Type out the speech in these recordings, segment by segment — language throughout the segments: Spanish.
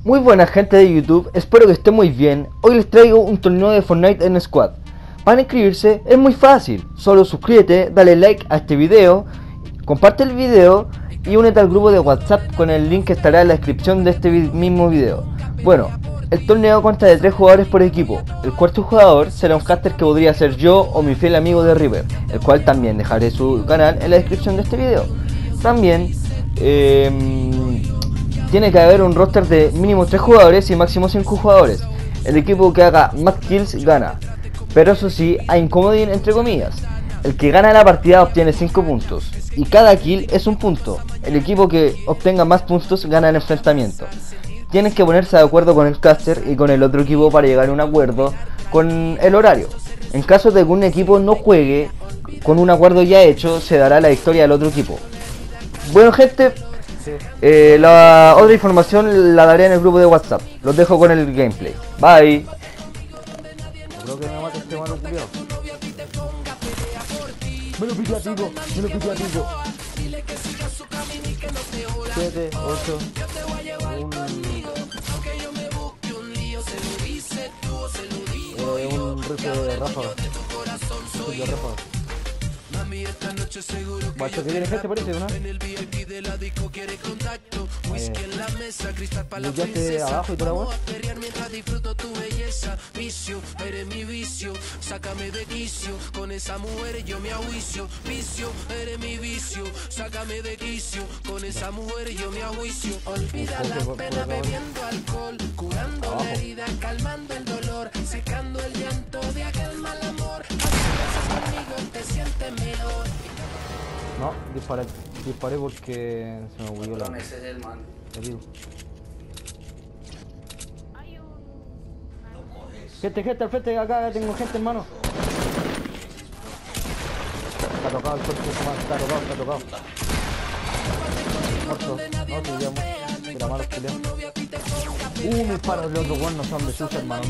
Muy buena gente de YouTube, espero que estén muy bien. Hoy les traigo un torneo de Fortnite en Squad. Para inscribirse es muy fácil, solo suscríbete, dale like a este video, comparte el video y únete al grupo de WhatsApp con el link que estará en la descripción de este mismo video. Bueno, el torneo consta de 3 jugadores por equipo. El cuarto jugador será un caster que podría ser yo o mi fiel amigo de River, el cual también dejaré su canal en la descripción de este video. También tiene que haber un roster de mínimo 3 jugadores y máximo 5 jugadores. El equipo que haga más kills gana, pero eso sí, hay un comodín entre comillas. El que gana la partida obtiene 5 puntos y cada kill es un punto. El equipo que obtenga más puntos gana el enfrentamiento. Tienen que ponerse de acuerdo con el caster y con el otro equipo para llegar a un acuerdo con el horario. En caso de que un equipo no juegue con un acuerdo ya hecho, se dará la victoria al otro equipo. Bueno gente, la otra información la daré en el grupo de WhatsApp. Los dejo con el gameplay. Bye. Creo que me mata este malo culiao. Me lo pillé a Tico, me lo pillé a Tico. 7, 8, un rifle de ráfaga. De ráfaga. Bacho, que viene gente parece, ¿no? Luchaste abajo y toda la weá. Eres mi vicio, sácame de quicio, con esa mujer yo me ajuicio, vicio, eres mi vicio, sácame de quicio, con esa mujer yo me ajuicio. Olvida la pena bebiendo alcohol, curando la herida, calmando el dolor, secando el llanto de aquel mal amor. Así conmigo te sientes mejor. No, disparé porque se me bugueó la... Ese es el man. Te digo. Gente al frente, acá tengo gente hermano. Está tocado el cuerpo, está tocado. Muerto, no, te llamo. Era malo pelear. Mis paros de otro weón no son de sus hermano.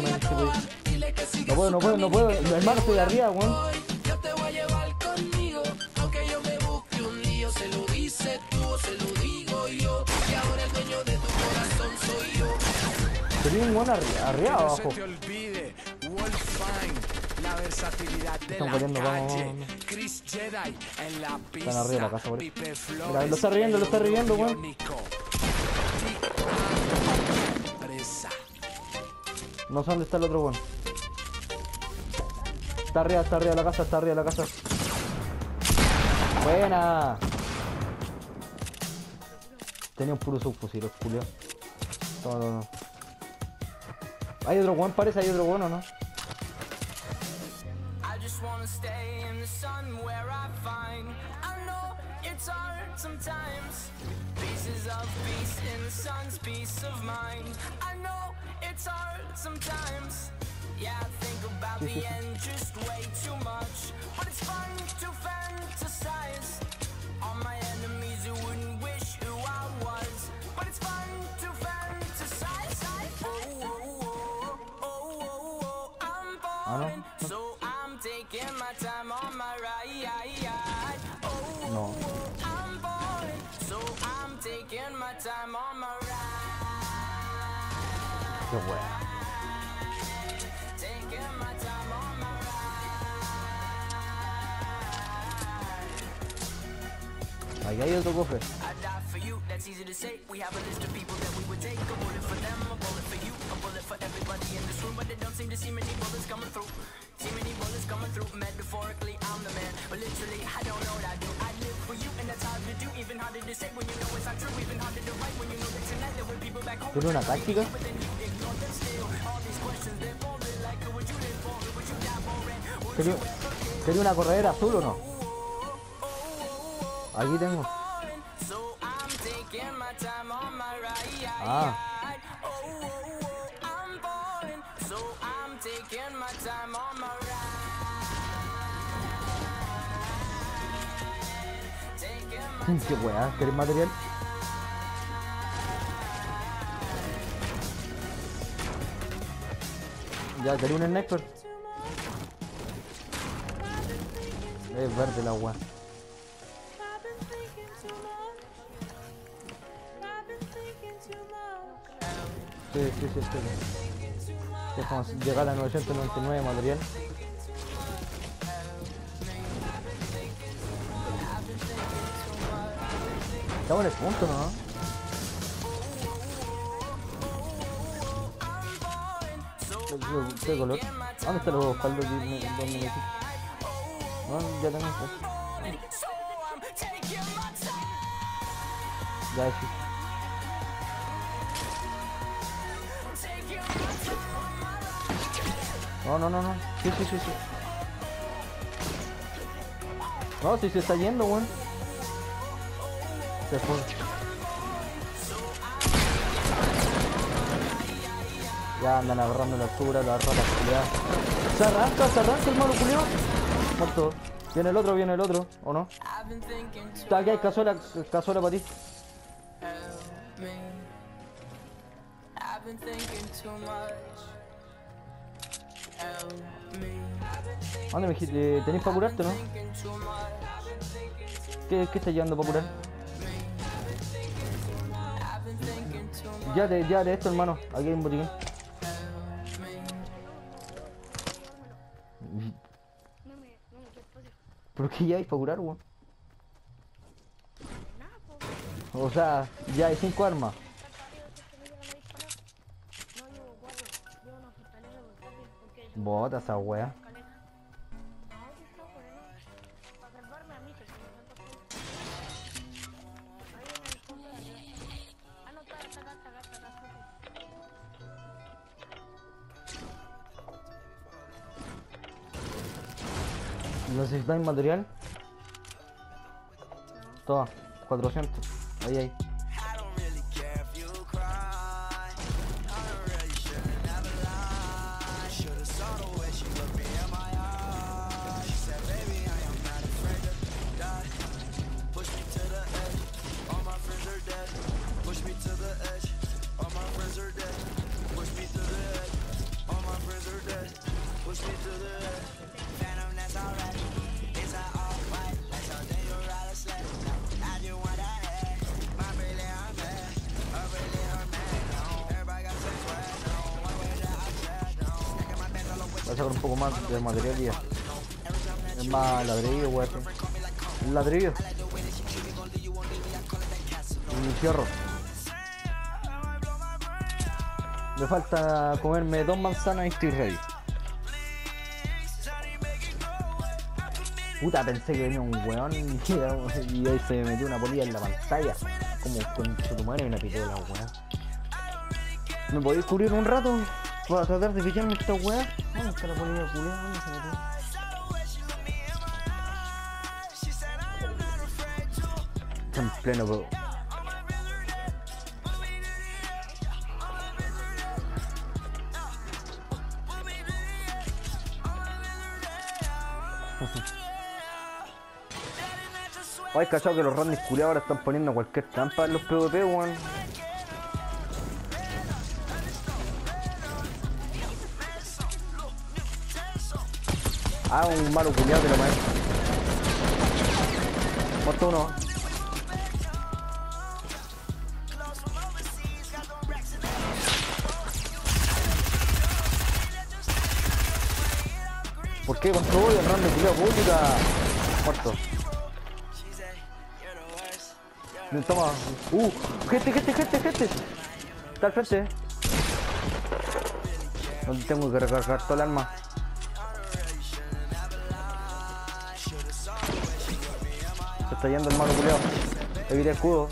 No puedo. Hermano, estoy arriba, weón. Yo te voy a llevar conmigo, aunque yo me busque un lío, se lo dices tú, se lo digo yo, y ahora el dueño de tu corazón soy yo. Tenía un weón arriba abajo. No se te olvide, Wolfine, la versatilidad de Están la peleando, calle, vamos. Chris Jedi en la pista. Están arriba de la casa, por ahí. Pipe Flores, Mira, lo está riendo, weón. Biónico. No sé dónde está el otro weón. Está arriba de la casa, Buena. Tenía un puro subfusil, Julio. No. Hay otro weón, parece, hay otro weón, ¿o no? I just wanna stay in the sun where I find I know it's hard sometimes. Pieces of peace in the sun's peace of mind. I know it's hard sometimes. Yeah, I think about the end just way too much. But it's fun to fantasize on my enemies who wouldn't wish who I was. But it's fun to fantasize. Oh, I'm falling. So I'm taking my time on my ride. No. I'm falling. So I'm taking my time on my ride. Qué weón. Taking my time on my ride. Ahí hay otro cofre. I die for you, that's easy to say. We have a list of people that we would take. A bullet for them, a bullet for you, a bullet for everybody in this room. But they don't seem to see many bullets coming through. See many bullets coming through. Metaphorically, I'm the man, but literally, I don't know what I do. I live for you, and that's hard to do. Even harder to say when you know it's not true. Even harder to write when you know that tonight there were people back home. ¿Tiene una táctica? But then you ignore them still. All these questions, they're boring. Like, who would you live for? Who would you die for? ¿Quería una corredera azul o no? Aquí tengo. So I'm taking my time on my ride. Ah. I'm falling. So I'm taking my time on my ride. Taking my Qué weá, ¿querés material? Ya, quería un sniper. Es verde la weá. Sí, sí, sí, sí. Es como llegar a 999 material. Estamos en el punto, ¿no? ¿Qué color? ¿Dónde están los caldos de donde me dijiste? No, ya tengo esto. Ya, sí. No, no, no, no. Sí, sí, sí, sí. No, sí se está yendo, weón. Se fue. Ya andan agarrando la altura, la rata culiada. Se arranca el malo culiado. Muerto. Viene el otro, ¿o no? Está aquí, hay cazuela para ti. ¿Dónde me dijiste? ¿Tenés para curarte, no? ¿Qué estás llevando para curar? Ya de esto, hermano. Aquí hay un botiquín. ¿Pero qué ya hay para curar, weón? O sea, ya hay 5 armas. Bota esa wea. ¿Necesitáis material? Toma, 400. Ahí. Voy a sacar un poco más de material y ya. Es más ladrillo, weón. Ladrillo. Y mi fierro. Me falta comerme 2 manzanas y estoy ready. Puta, pensé que venía un weón y ahí se me metió una polilla en la pantalla. Como con su madre y una pistola, weón. ¿Me podéis cubrir un rato? Para tratar de pillarme esta weá. ¿Dónde está la polilla culiada? ¿Dónde se metió? Está en pleno, bro. Ay, cachado que los randoms culiados ahora están poniendo cualquier trampa en los PvP, weón. Ah, un malo culiado que lo maté. Muerto uno. ¿Por qué control el random culiado pública? Muerto. Toma. Gente. Está al frente. No tengo que recargar todo el arma. Se está yendo el malo culiao. Evita el escudo.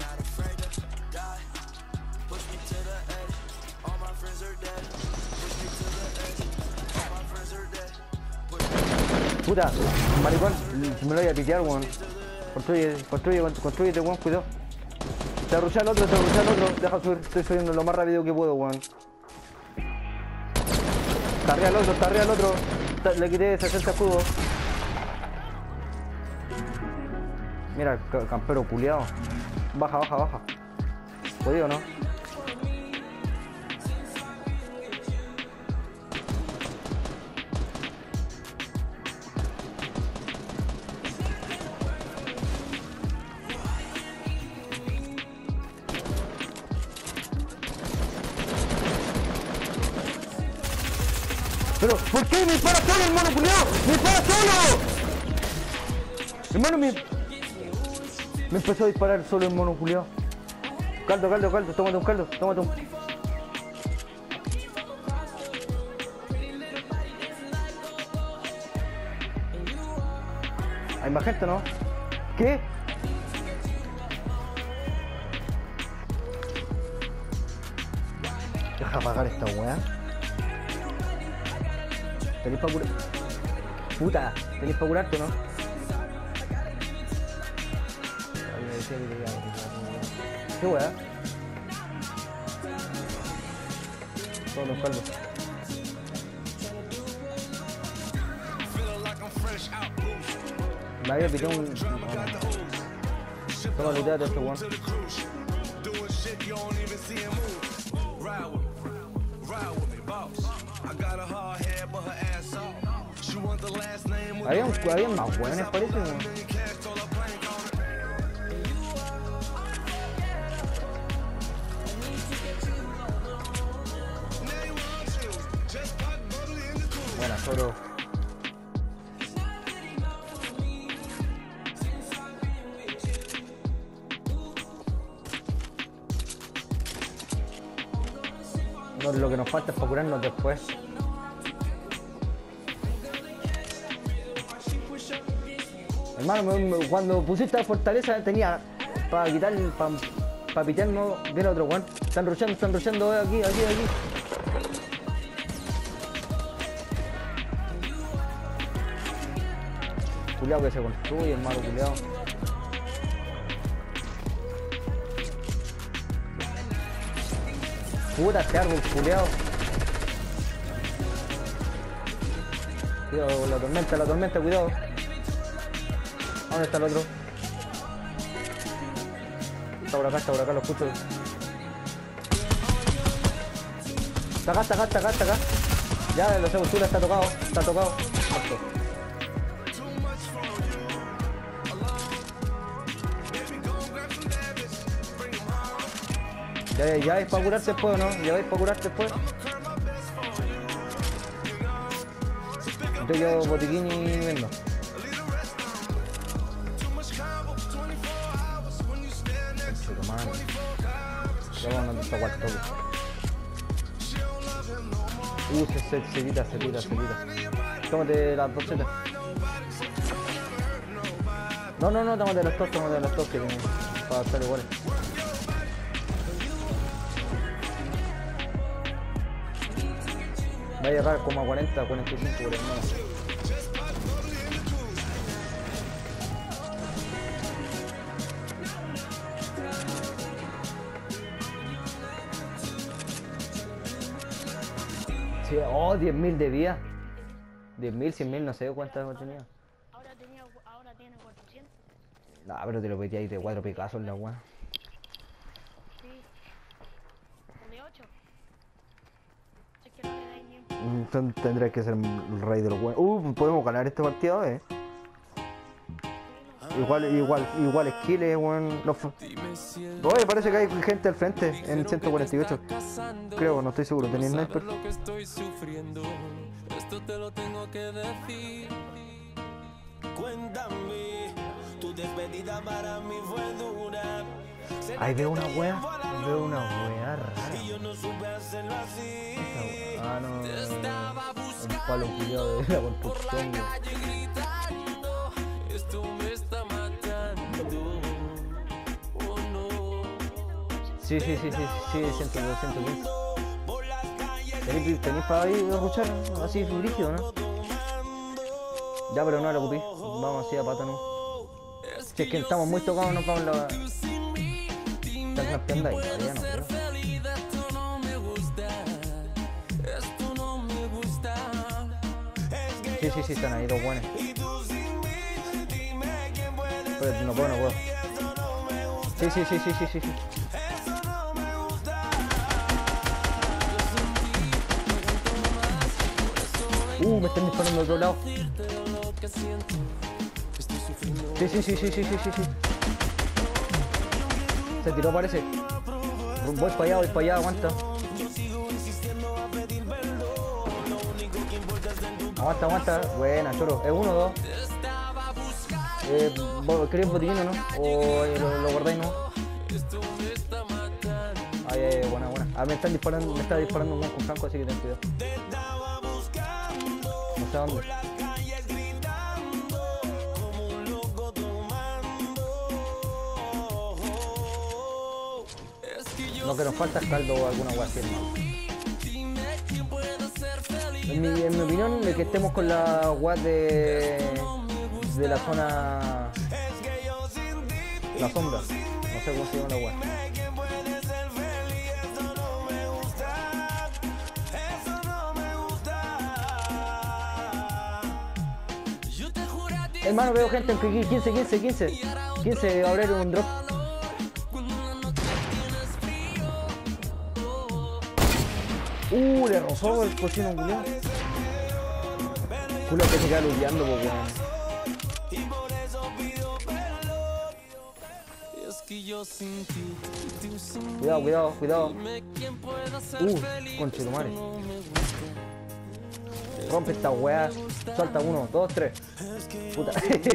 Puta, maricón, me lo voy a pitear, weón. Construyete, weón, cuidado. Te arrucha al otro. Deja subir, estoy subiendo lo más rápido que puedo, weón. Está arriba al otro. Le quité 60 escudos. Mira, el campero culiao. Baja. ¿Podía o no? Pero, ¿por qué me dispara solo, hermano culiao? ¡Me dispara solo! Hermano, me empezó a disparar solo el mono culiao. Caldo, tómate un caldo, tómate un. Hay más gente, ¿no? ¿Qué? Deja apagar esta weá. ¿Tenés pa' curar? Puta, ¿tenés pa' curarte o no? ¿Qué weá? Todos los calvos. Me había pitado un... Toma, luteate este weón. Había más weones, parece, weón. Buena, solo. No, lo que nos falta es para curarnos después. Hermano, cuando pusiste la fortaleza tenía para quitar, para pitearnos, viene otro weón. Están rushando aquí. Culeado que se construye, hermano, culeado. Puta, este árbol, culeado. Cuidado, la tormenta, cuidado. ¿Dónde está el otro? Está por acá, lo escucho. Está acá. Ya, lo sepultura está tocado. Listo. Ya es para curarse después, ¿no? Ya vais para curarte después. Yo botiquín y vendo. Ya vamos a empezar a jugar todo. Cevita. Tómate las dos setas. No, tómate las dos que para estar iguales. Va a llegar como a 40, 45 por hermano. Sí, 10.000 de vida. 10.000, 100.000, no sé cuántas hemos tenido. Ahora tiene 400. Nah, pero te lo metí ahí de 4 picazos la weá. Sí. O de 8. Es que no le da ni un... Tendrás que ser el rey de los weones. Podemos ganar este partido, Igual skills, weón. Oye, parece que hay gente al frente en 148. Creo, no estoy seguro. ¿Tenía sniper? Esto te lo tengo que decir. Cuéntame, tu despedida para mí fue dura. Ahí veo una wea rara. Y yo no supe hacerlo así. Ah, no. Un palo culiado de la construcción. Esto me está matando. Oh no. Sí, 115. ¿Tenís para ir a escuchar así rígido, no? Ya, pero no lo ocupé. Vamos así a pata, ¿no? Si es que estamos muy tocados, nos vamos a la... Están campeando ahí, todavía no, creo. Sí, están ahí, dos buenos. Pero no puedo. Sí. Me están disparando de otro lado. Sí. Se tiró, parece. Voy para allá, aguanta. Aguanta, aguanta. Buena, choro. Es 1-2. ¿Queréis botiquín o no? ¿O lo guardáis no? Ay, buena, buena. Ah, me está disparando un weón con franco, así que ten cuidado. No sé a dónde. Lo que nos falta es caldo o alguna hueá así, hermano. En mi opinión, de que estemos con la hueá de la zona... La sombra. No sé cómo se llama la hueá. Hermano, veo gente en 15, abrir un drop. Le rozó el cochino culiao. Culo que se queda luteando, po, weón. Cuidado, cuidado. Conche tu madre. Rompe esta weá. Suelta 1, 2, 3. Puta.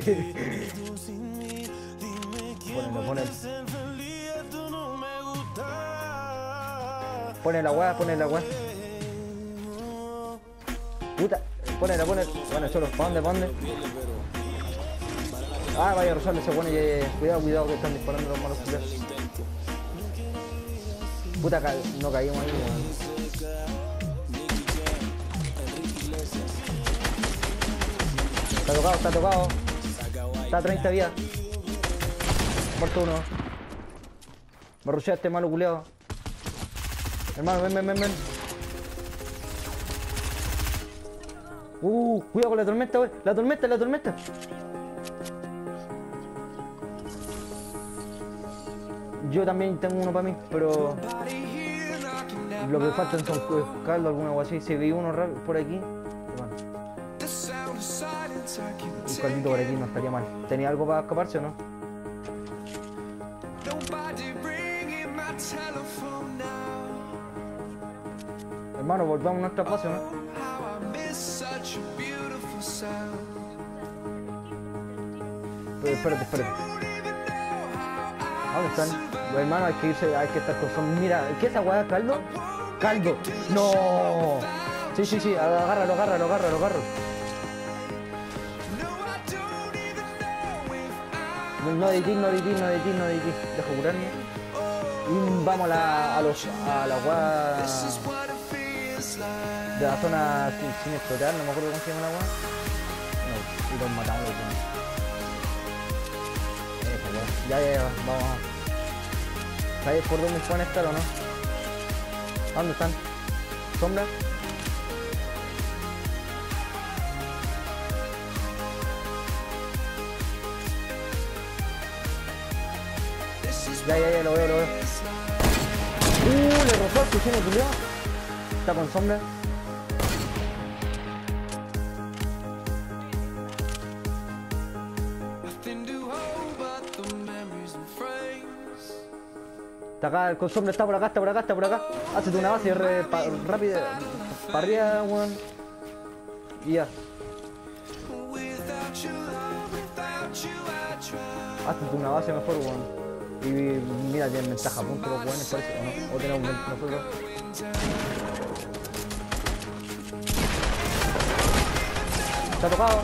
Ponelo. Pone la weá. Puta, ponela. Bueno, cholo, ¿pa' dónde? Ah, vaya a rozarle ese bueno y cuidado que están disparando los malos culiados. Puta, no caímos ahí, weón. Está tocado. Está a 30 vías. Muerto uno. Me rushea este malo culiado. Hermano, ven. Cuidado con la tormenta, wey. La tormenta. Yo también tengo uno para mí, pero lo que faltan son caldo, alguna o así. Si vi uno raro por aquí, bueno. Un caldito por aquí no estaría mal. ¿Tenía algo para escaparse o no? Hermano, volvamos a nuestro espacio, ¿no? Espérate. ¿Dónde están? Los hermanos, hay que estar con son. Mira, ¿qué es esa weá? ¿Caldo? ¡Caldo! ¡No! Sí, agárralo. No de ti. Dejo curarme. Y vamos a la weá de la zona sin explotar, no me acuerdo cómo se llama la weá. No, y los matamos, weón. Ya, vamos. ¿Sabes por dónde pueden estar o no? ¿Dónde están? ¿Sombra? Ya, lo veo. Le rozó el cuchillo, culiao. Está con sombra. Está acá, con sombra, está por acá. Hazte una base rápida. Para arriba, weón. Y ya. Hazte una base mejor, weón. Y mira, tienen ventaja, punto los weones, parece, o no. O tenemos nosotros. Está tocado.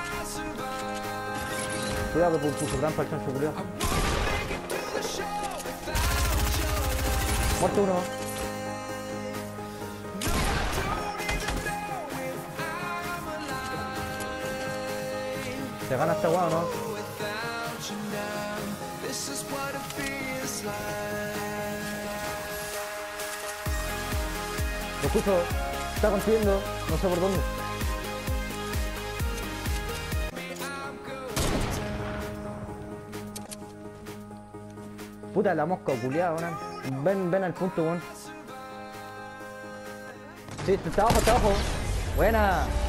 Cuidado que puso trampa el chancho, cuidado. Muerto uno. ¿Se gana esta guada o no? Lo escucho. Está construyendo. No sé por dónde. Puta la mosca culiada, weón. Ven al punto, weón. Sí, está abajo. Buena.